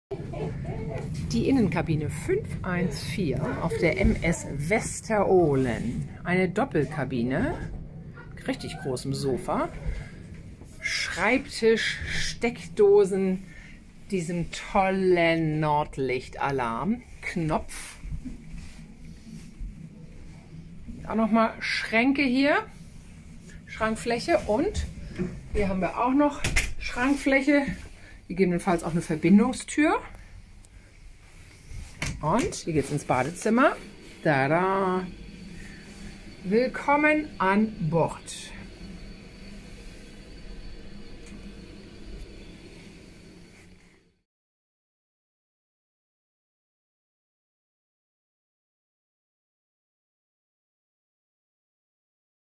Die Innenkabine 514 auf der MS Westerolen. Eine Doppelkabine, richtig großem Sofa, Schreibtisch, Steckdosen, diesem tollen Nordlichtalarm, Knopf. Auch nochmal Schränke hier, Schrankfläche, und hier haben wir auch noch Schrankfläche, gegebenenfalls auch eine Verbindungstür. Und hier geht es ins Badezimmer. Tada! Willkommen an Bord.